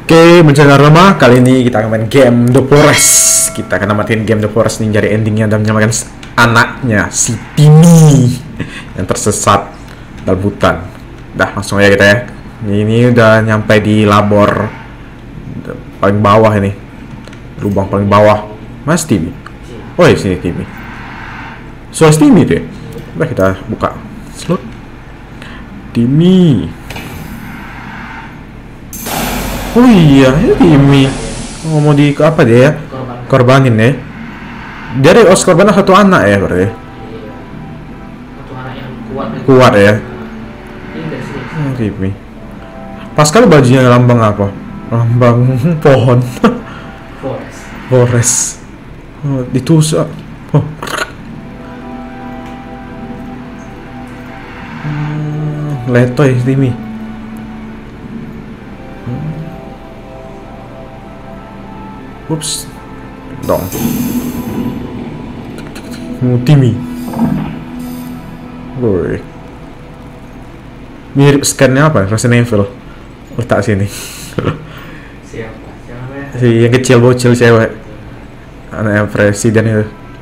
Oke, menjaga rumah. Kali ini kita akan main game The Forest. Kita akan namatin game The Forest ini, cari endingnya dan menyelamatkan anaknya si Timmy yang tersesat dalam hutan. Dah, langsung aja kita ya. Ini udah nyampe di labor paling bawah ini, lubang paling bawah. Mas Timmy. Oh, di sini Timmy. Soal Timmy deh. Udah, kita buka slot. Timmy. Oh iya, ini Timmy. Oh, mau di apa dia ya? Korbanin ya. Dia ada korban satu anak ya berarti. Satu anak yang kuat. Kuat ya. Ini Timmy. Pas kali bajunya lambang apa? Lambang pohon. Forest. Forest. Oh, ditusuk. Oh. Letoy Timmy. Ups. Dong. Timmy. Woi. Mirip scan-nya apa? Resident Evil. Letak sini. Siapa? Siapa? Si yang kecil bocil cewek. Anak presiden itu.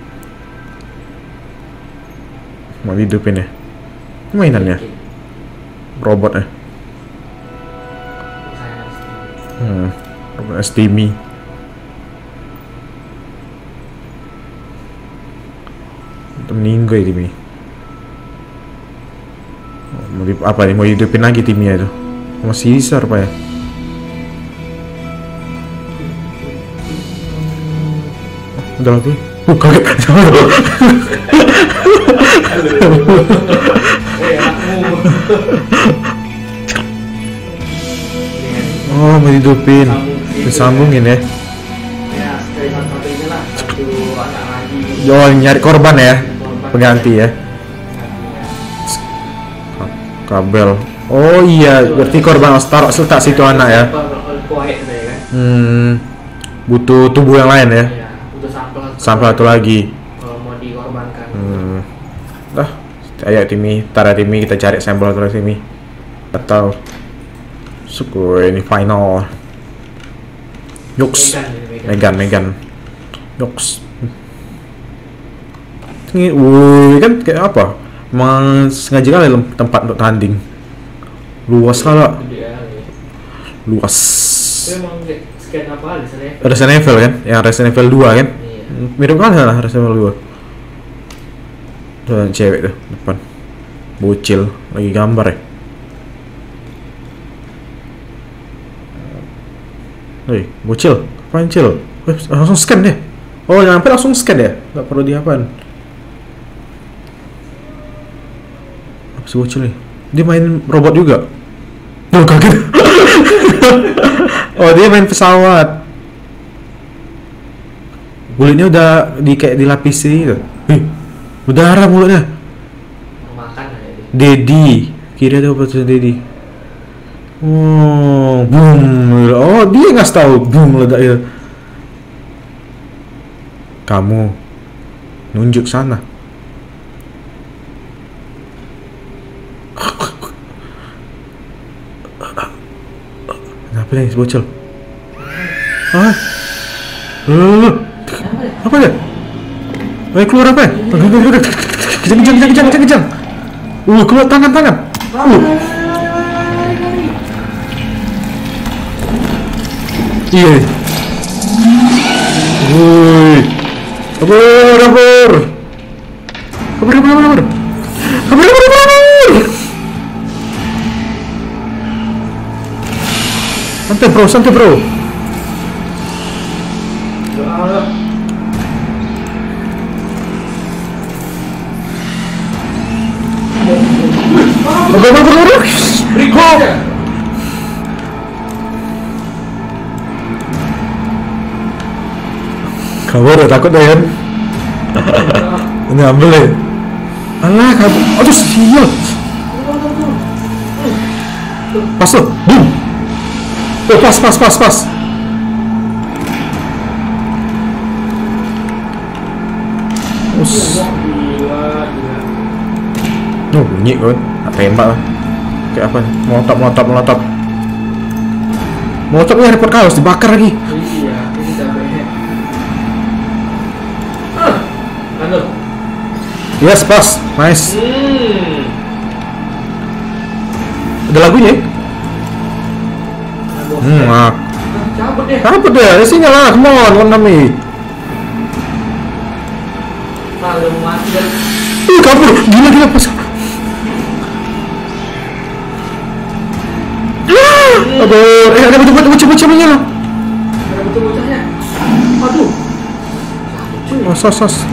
Mau hidupin ya? Mainannya. Robotnya. Robot Timmy. Meninggal Timmy. Apa nih, mau hidupin lagi Timmy itu? Masih besar pak ya? Udah lagi? Kaget. Oh, mau hidupin. Disambungin ya? Ya, dari satu inilah satu anak lagi. Oh, nyari korban ya? Pengganti ya? Kabel. Oh iya, berarti korban harus taruh letak situ anak ya? Butuh tubuh yang lain ya? Iya, butuh sampel satu lagi. kalau mau dikorbankan. Dah, ayo Timmy, taruh Timmy, kita cari sampel terus Timmy. Atau suku ini final. Yoks, Megan. Yoks. Ini, wih, kan kayak apa? Emang sengaja kali tempat untuk tanding. Luas lah. Luas. Itu emang scan apa? Resident Evil kan? Yang Resident Evil 2 kan? Iya. Mirip kali lah Resident Evil 2. Tuh cewek tuh depan. Bocil lagi gambar ya. Hei, bocil, apaan cil? Langsung scan deh. Oh, jangan sampai langsung scan ya? Gak perlu diapaan. Apa sih bocil nih? Dia main robot juga. Oh, kaget. Oh, dia main pesawat. Kulitnya udah kayak dilapisi gitu. Berdarah mulutnya. Makan aja dia. Dedi. Kira ada apa tuh Dedi? Oh, boom. Oh, dia nggak tahu boom meledak ya. Kamu nunjuk sana. Kenapa nih si bocil? Hah? Apa ya? Keluar apa ya? Kejang. Keluar tangan. Iya. Woi. Kabur. Santai bro. Kamu udah takut dah kan? Ini ambil ya? Alah kamu, aduh sial. Pas lo, boom. Oh pas. Oh bunyi kan, tembak lah. Kayak apa? Melotop. Molotofnya repot kaos dibakar lagi. Iya, ini capeknya. Anu. Yes, pas. Nice. Ada lagunya ya? Mak. Cabut deh. Apa deh? Sini lah, come on, one me. Kalau mau mati dan Kabur, gila pas. Aduh, ada bocah-bocah menyala. ada bocah-bocahnya. Aduh. Sos.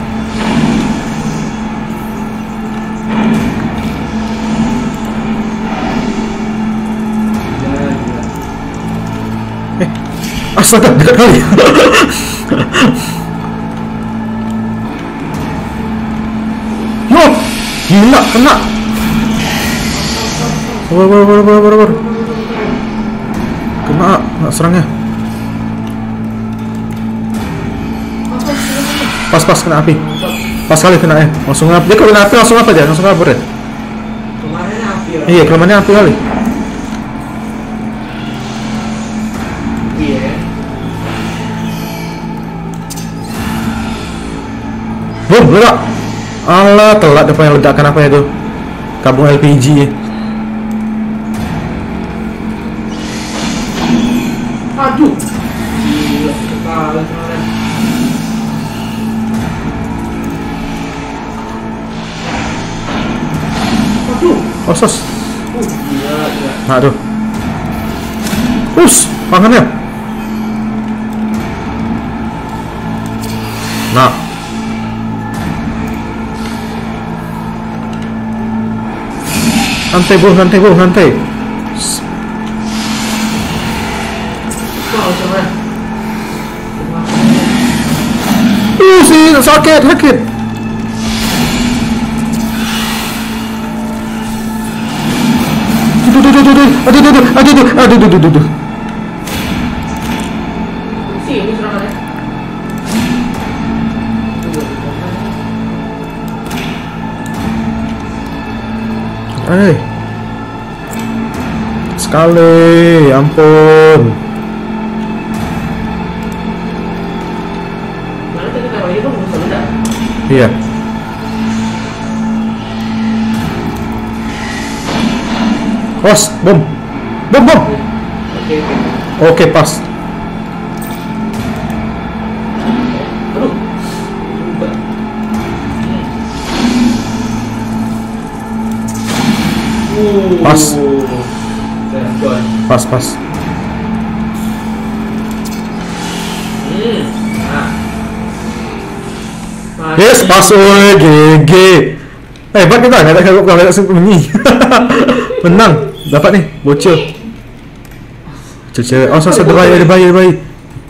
Astaga, dekat kali. Yo, gila, kena. Sabar. Kena serangnya. Pas kena api. Pas kali kena ya. Langsung apa? Dia kalau kena api langsung apa aja? Langsung kabur ya? Kemarin api lah. Iya, kemarinnya api kali. Iya. Boom, ledak. Alah, telat apa yang ledakan apa itu? Kabung LPG ya. Aduh. Gila, sekali kemarin. Aduh. Sos. Gila. Aduh. Tangannya. Nah. Santai. Kau coba. Sih, sakit. Aduh. Sini serangannya. Sekali, ampun. Mana tadi taruh ini bisa ledak. Iya. Bom. Oke, pas. Aduh. Pas. Nah. Pas. Yes, pas. GG. Hebat kita, nggak ada kagok sembunyi. Menang, dapat nih, bocil. Cewek. Ada bayi.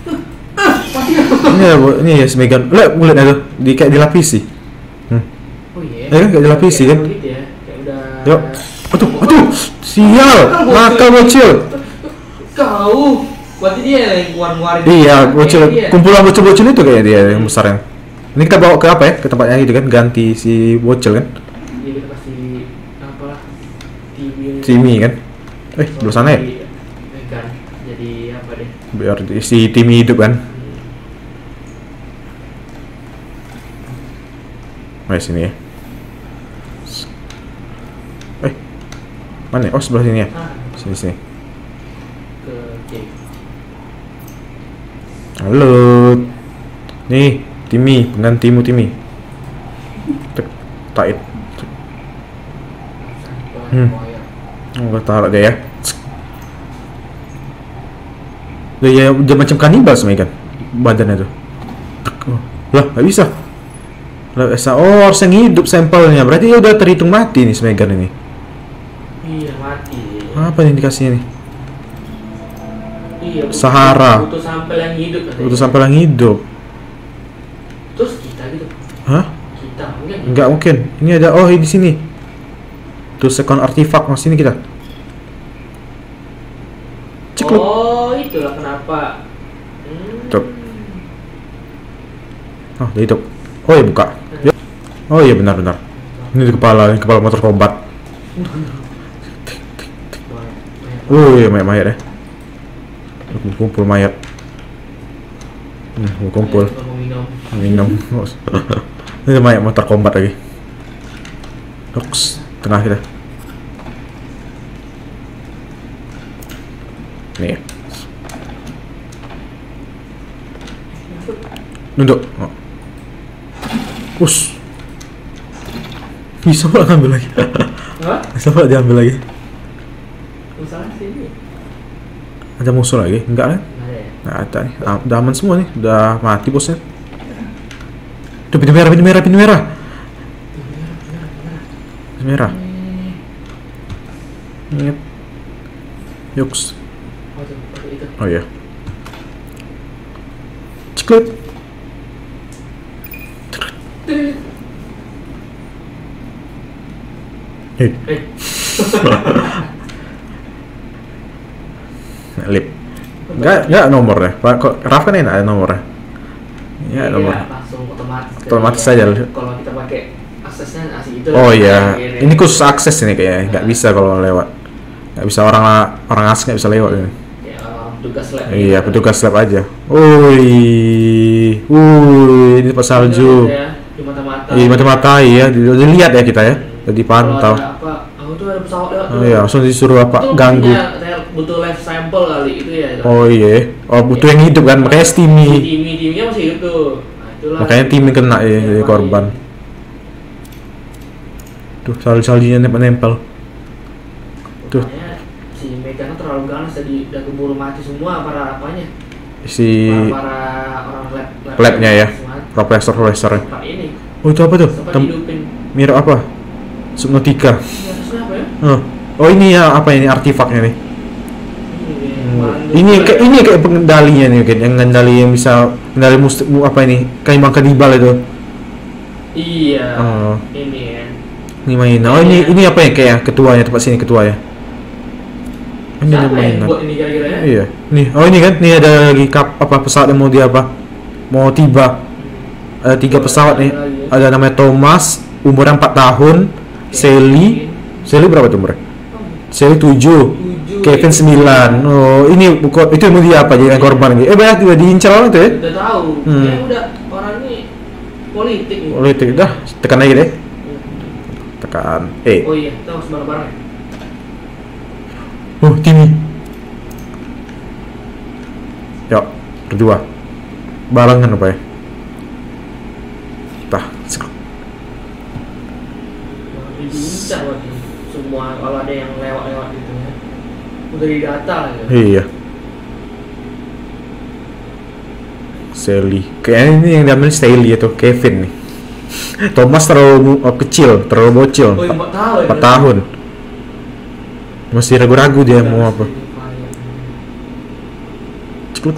Ini ya, Megan. Lihat mulutnya tuh, kayak dilapisi. Oh iya. Kan kayak dilapisi kan? Yuk. Aduh, sial, nakal bocil. Kau, berarti dia yang keluar-keluarin. Iya, bocil, kumpulan bocil-bocil itu kayak dia yang besar yang. Ini kita bawa ke apa ya? Ke tempatnya itu kan, ganti si bocil kan? Iya, kita kasih apa? Timmy kan? Belum sana ya? Kan, jadi apa deh? Biar si Timmy hidup kan? Sini ya. Mana? Sebelah sini ya. Sini. Ke Halo. Nih, Timmy, penggantimu Timmy. Tarik. Taruh dia ya. Dia macam kanibal sebenarnya kan badannya tuh. Lah, nggak bisa. Harusnya hidup sampelnya. Berarti dia udah terhitung mati nih Smegan ini. Iya, mati. Apa nih dikasihnya nih? Iya, Sahara. Butuh sampel yang hidup. Butuh sampel yang hidup. Terus kita gitu. Hah? Kita mungkin. Enggak mungkin. Ini ada di sini. Tuh second artifact sini kita. Cekluk. Oh, itulah kenapa. Tuh. Udah hidup. Ya buka. Oh iya benar. Ini kepala motor kombat. Iya banyak ya. Kumpul mayat. Kumpul. Minum. Ini mayat motor combat lagi. Oks, tengah kita. Nih. Duduk. Oh. Bisa pula ngambil lagi. Bisa pula diambil lagi. Ada musuh lagi? Enggak kan? Nggak ada nih. Udah aman semua nih. Udah mati bosnya. Tuh pintu merah. Pintu merah. Ingat. Yuks. Oh iya. Ciklet. Hei. Lip. Enggak nomornya. Kok Raf kan enak ada nomornya. Ya nomor. Langsung Otomatis saja. Kalau kita pakai aksesnya asik itu. Oh iya. Ini khusus akses ini kayaknya. Nggak bisa kalau lewat. Nggak bisa orang asing nggak bisa lewat ini. Ya, petugas lab. Iya, petugas lab aja. Wih, ini tempat salju. Di mata-mata. Iya, mata-mata ya. Dilihat ya kita ya. Jadi pantau. Aku tuh ada pesawat lewat. Oh iya, langsung disuruh apa? Itu Ganggu. Saya butuh live sample kali itu ya. Oh iya. Oh, butuh yang hidup kan, makanya Steamy. Timmy-nya masih hidup tuh. Nah, itulah. Makanya Timmy kena ya, jadi korban. Tuh, salju-saljunya nempel. Tuh. Makanya si Megan terlalu ganas jadi udah keburu mati semua para apanya. Para orang labnya ya. Profesor-profesornya. Ini. Oh, itu apa tuh? Mirip apa? Subnautica. Ya? Oh ini ya apa ini artefaknya nih? Ini kayak pengendalinya nih mungkin yang kendali yang bisa kendali apa ini kayak kanibal itu. Iya. Ini ya. Ini mainan. Oh ini apa ya kayak ketuanya tempat sini ketua ya. Ini ada mainan. Buat ini kira-kira ya? Iya. Nih ini kan nih ada lagi pesawat yang mau dia apa? Mau tiba. Ada 3 pesawat nih. Ada namanya Thomas, umurnya 4 tahun. Sally berapa tuh umurnya? Sally 7. Kevin 9. Oh, ini itu mau dia apa jadi korban gitu. Banyak juga diincar orang tuh ya. Udah tahu. Dia udah orang ini politik. Politik dah, tekan aja deh. Tekan. Oh iya, kita harus bareng-bareng. Oh, Timmy. Yuk, berdua. Barengan apa ya? Tah, diincar lagi semua kalau ada yang lewat gitu ya udah didata gitu. Iya. Sally kayaknya ini yang diambil Sally atau Kevin nih. Thomas terlalu kecil, terlalu bocil. 4 tahun. Masih ragu-ragu dia mau apa. Cepet.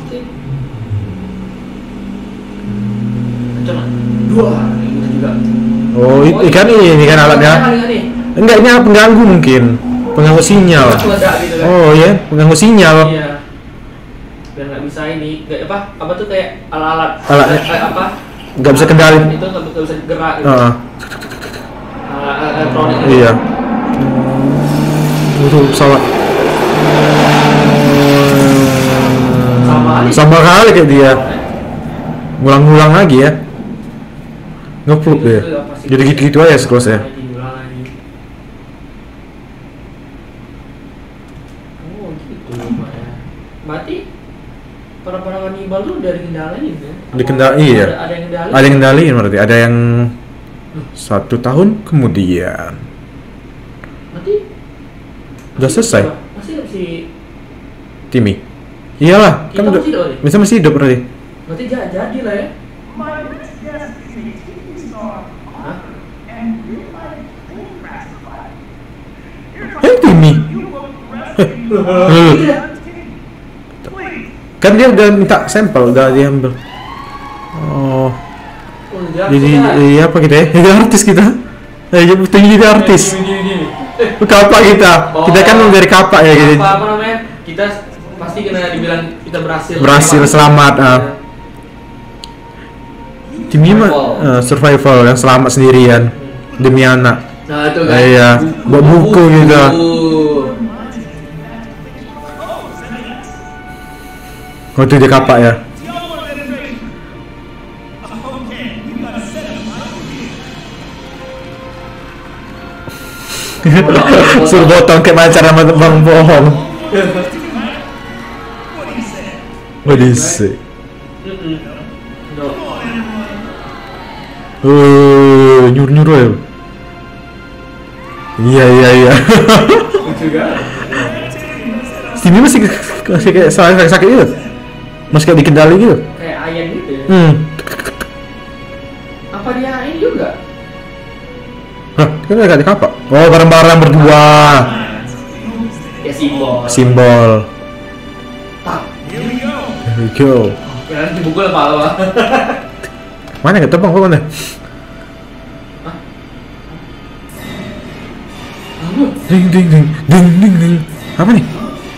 Oh, ikan ini kan alatnya. Enggak, ini pengganggu mungkin. Pengganggu sinyal. Oh iya, pengganggu sinyal. Iya. Biar nggak bisa ini, apa tuh kayak alat-alat. Alatnya apa? Nggak bisa kendali. Itu nggak bisa gerak. Gitu. Elektronik. Iya. Itu pesawat. Sama kali kayak dia. Ngulang-ngulang lagi ya. Ngepluk ya. Jadi gitu-gitu aja sekelas ya. Oh gitu Pak ya. Berarti para kanibal tuh dari kendaliin ya? Iya. Ada yang kendaliin? Ada yang kendaliin berarti. Ada yang 1 tahun kemudian. Berarti udah selesai. Masih Timmy. Iyalah, kan udah masih hidup berarti. Berarti jadi lah ya. Timmy. Kan dia udah minta sampel, udah diambil. Oh. Jadi apa kita ya? Jadi artis kita. Jadi artis. Kapak kita. Kita kan dari kapak ya gitu. Apa namanya? Kita pasti kena dibilang kita berhasil. Berhasil selamat. Timmy mah survival yang selamat sendirian demi anak. Nah itu kan. Iya, buat buku gitu. Oh itu dia kapak ya. Suruh potong kayak macam sama bang bohong. What is it? Nyuruh ya. Iya. Sini masih kayak sakit gitu. Masih kayak dikendali gitu. Kayak ayam gitu ya. Apa dia ini juga? Hah, kan gak kapak. Oh, bareng-bareng berdua. Ya Simbol. Here we go. Ya dipukul apa? Mana nggak tebang kok mana? Ding. Apa nih?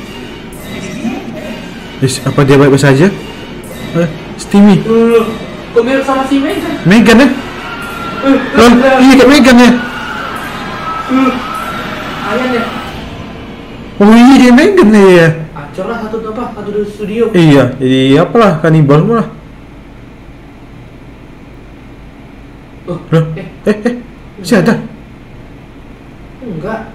Apa dia baik-baik saja? Steamy. Kok mirip sama si Megan? Megan ya? Iya kayak Megan ya. Ayan ya? Oh iya dia Megan ya. Acor lah satu studio. Iya, jadi apalah kanibal malah. Si ada? Enggak.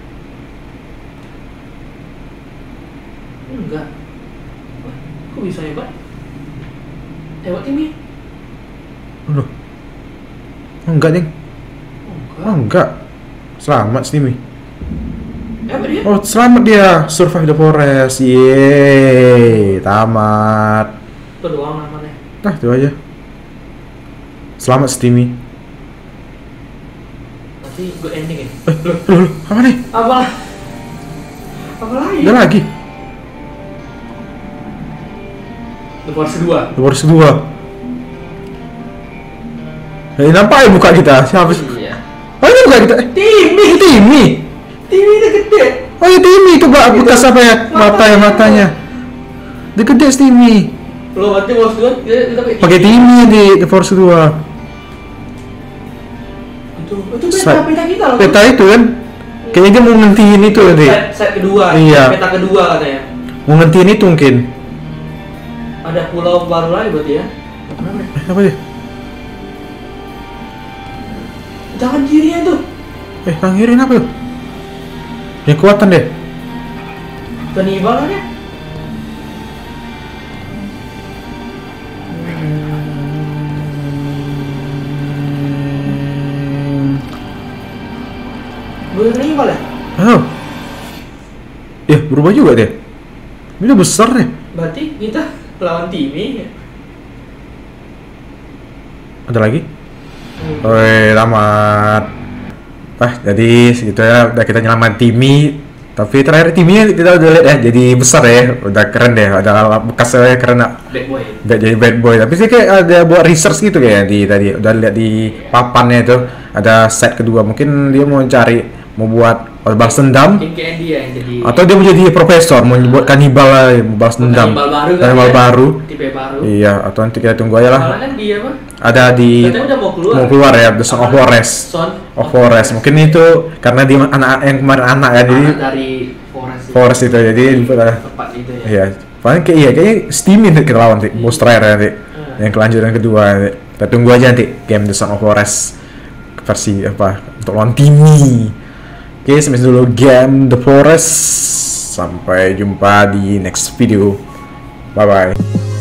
Enggak. Kok bisa hebat? Hebat ini? Loh. Enggak, Ding. Enggak. Selamat Steamy. Hebat dia? Oh, selamat dia. Survive the forest. Yeay, tamat. Itu doang namanya. Nah, itu aja. Selamat Steamy. Nanti good ending ya? Loh, apa nih? Apa lagi? Ada lagi. The Force 2. The Force 2. Nampak ya muka kita? Siapa sih? Iya. Oh, ini muka kita. Timmy udah gede. Oh ya Timmy itu bekas apa ya? Matanya. Dia gede Timmy. Lo berarti Force 2 kita pakai Timmy di The Force 2. Itu peta kita loh. Peta itu kan? Kayaknya dia mau ngentiin itu nanti. Set kedua. Iya. Peta kedua katanya. Mau ngentiin itu mungkin. Ada pulau baru lagi berarti ya? Apa ya? Jangan kirinya tuh. Tangan kiri apa tuh? Yang kuatan deh. Kenibalannya. Kanibal ya? Oh. Ya, berubah juga deh. Ini udah besar deh. Berarti kita lawan Timmy ya? Ada lagi? Oi, tamat. Jadi segitu ya, udah kita nyelamat Timmy. Tapi terakhir Timmy kita udah lihat ya, jadi besar ya, udah keren deh, ada bekasnya keren nak. Jadi bad boy. Tapi sih kayak ada buat research gitu kayak tadi, udah lihat di papannya itu ada set kedua. Mungkin dia mau buat balas dendam. Atau dia mau jadi profesor, mau buat kanibal lah, mau balas dendam. Kanibal baru. Tipe baru. Iya, atau nanti kita tunggu aja lah. Dia apa? Ada di mau keluar ya, The Song of Forest. Mungkin itu karena dia anak yang kemarin anak ya, jadi dari Forest itu jadi tepat itu ya. Iya, paling kayaknya Steamy kita lawan nanti, bos terakhir nanti. Yang kelanjutan kedua nanti. Kita tunggu aja nanti game The Song of Forest versi apa untuk lawan Timmy. Oke, sampai dulu game The Forest. Sampai jumpa di next video. Bye bye.